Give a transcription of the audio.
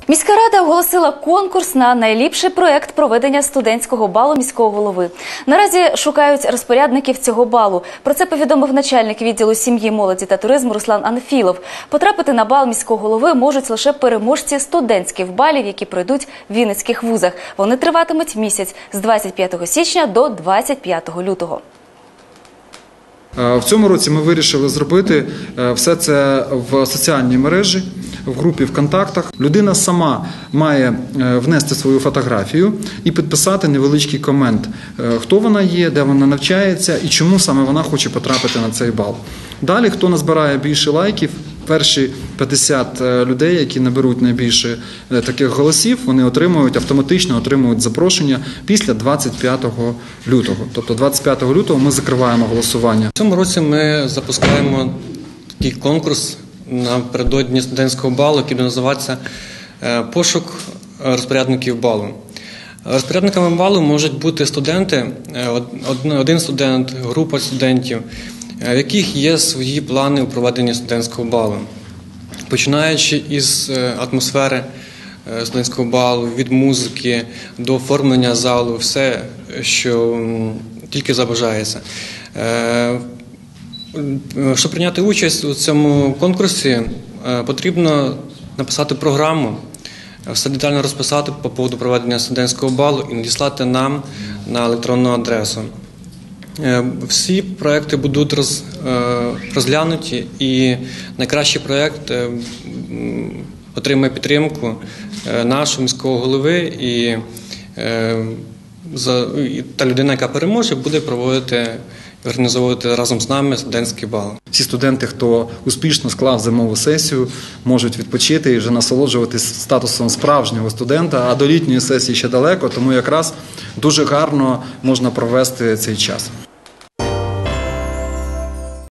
Міська рада оголосила конкурс на найліпший проєкт проведення студентського балу міського голови. Наразі шукають розпорядників цього балу. Про це повідомив начальник відділу сім'ї, молоді та туризму Руслан Анфілов. Потрапити на бал міського голови можуть лише переможці студентських балів, які пройдуть в вінницьких вузах. Вони триватимуть місяць з 25 січня до 25 лютого. В цьому році ми вирішили зробити все це в соціальній мережі, в групі ВКонтактах. Людина сама має внести свою фотографію і підписати невеличкий комент, хто вона є, де вона навчається і чому саме вона хоче потрапити на цей бал. Далі, хто назбирає більше лайків, перші 50 людей, які наберуть найбільше таких голосів, вони автоматично отримують запрошення після 25 лютого. Тобто 25 лютого ми закриваємо голосування. В цьому році ми запускаємо такий конкурс напередодні студентського балу, який буде називатися «Пошук розпорядників балу». Розпорядниками балу можуть бути студенти, один студент, група студентів, в яких є свої плани у проведенні студентського балу. Починаючи із атмосфери студентського балу, від музики до оформлення залу, все, що тільки забажається. Щоб прийняти участь у цьому конкурсі, потрібно написати програму, все детально розписати по поводу проведення студентського балу і надіслати нам на електронну адресу. Всі проекти будуть розглянуті, і найкращий проект отримає підтримку нашого міського голови, і та людина, яка переможе, буде організовувати разом з нами студентський бал. Всі студенти, хто успішно склав зимову сесію, можуть відпочити і вже насолоджуватись статусом справжнього студента, а до літньої сесії ще далеко, тому якраз дуже гарно можна провести цей час.